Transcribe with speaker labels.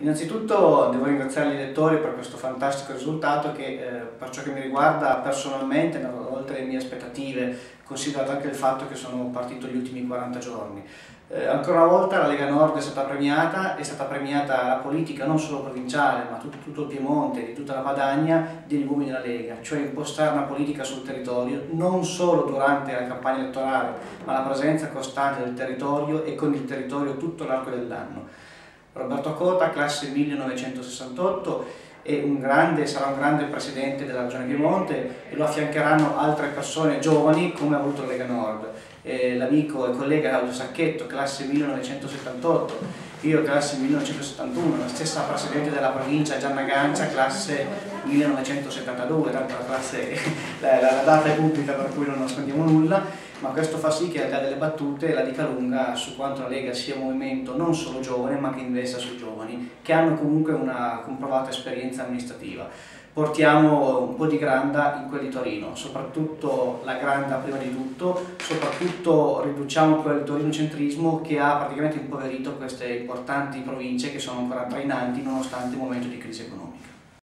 Speaker 1: Innanzitutto devo ringraziare gli elettori per questo fantastico risultato che per ciò che mi riguarda personalmente, oltre le mie aspettative, considerato anche il fatto che sono partito gli ultimi 40 giorni. Ancora una volta la Lega Nord è stata premiata la politica non solo provinciale ma tutto il Piemonte, di tutta la Padania, degli uomini della Lega, cioè impostare una politica sul territorio non solo durante la campagna elettorale ma la presenza costante del territorio e con il territorio tutto l'arco dell'anno. Roberto Cota, classe 1968, sarà un grande presidente della regione Piemonte e lo affiancheranno altre persone giovani come ha voluto la Lega Nord. L'amico e collega Claudio Sacchetto, classe 1978, io classe 1971, la stessa presidente della provincia Gianna Gancia, classe 1972, tanto la data è pubblica per cui non nascondiamo nulla, ma questo fa sì che al di là delle battute la dica lunga su quanto la Lega sia un movimento non solo giovane ma che investa sui giovani, che hanno comunque una comprovata esperienza amministrativa. Portiamo un po' di granda in quel di Torino, soprattutto la granda prima di tutto, soprattutto riduciamo quel torinocentrismo che ha praticamente impoverito queste importanti province che sono ancora trainanti nonostante il momento di crisi economica.